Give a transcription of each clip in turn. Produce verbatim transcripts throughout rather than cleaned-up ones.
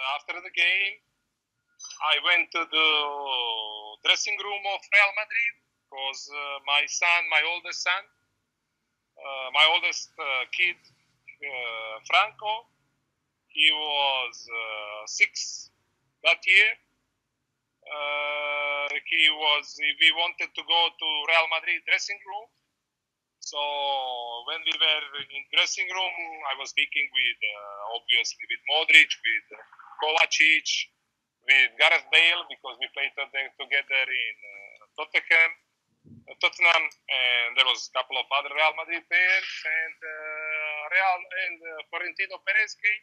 after the game, I went to the dressing room of Real Madrid because uh, my son, my oldest son, uh, my oldest uh, kid, uh, Franco, he was uh, six that year. Uh, he was. We wanted to go to Real Madrid dressing room. So when we were in dressing room, I was speaking with uh, obviously with Modric, with Kovacic, with Gareth Bale because we played together in uh, Tottenham, uh, Tottenham, and there was a couple of other Real Madrid players, and uh, Real and uh, Florentino Perez came,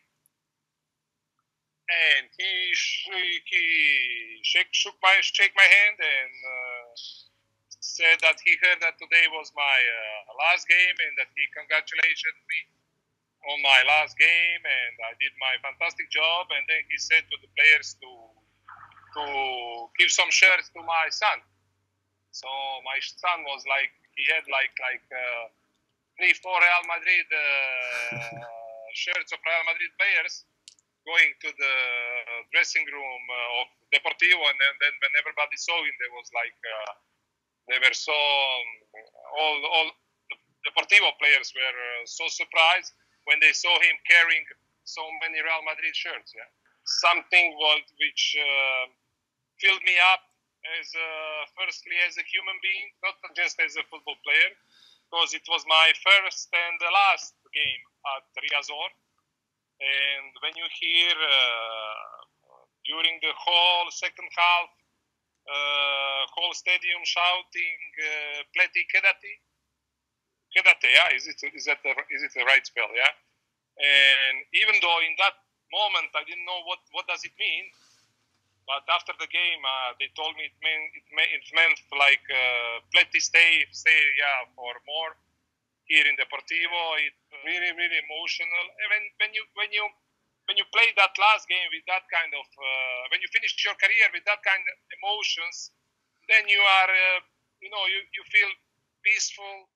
and he he shake, shook my shake my hand and. Uh, said that he heard that today was my uh, last game and that he congratulated me on my last game and I did my fantastic job. And then he said to the players to to give some shirts to my son. So my son was like, he had like like uh, three, four Real Madrid uh, shirts of Real Madrid players going to the dressing room uh, of Deportivo. And then, then when everybody saw him, there was like... Uh, They were so um, all all the Deportivo players were uh, so surprised when they saw him carrying so many Real Madrid shirts. Yeah, something was which uh, filled me up as a, firstly as a human being, not just as a football player, because it was my first and the last game at Riazor. And when you hear uh, during the whole second half. Uh, whole stadium shouting uh, "Pleti Kedati," Kedate, yeah, is it is that the, is it the right spell, yeah? And even though in that moment I didn't know what, what does it mean, but after the game uh, they told me it meant it, meant, it meant like uh, "Pleti stay stay yeah for more here in Deportivo." It really really emotional. And when when you when you when you play that last game with that kind of, uh, when you finish your career with that kind of emotions, then you are, uh, you know, you, you feel peaceful,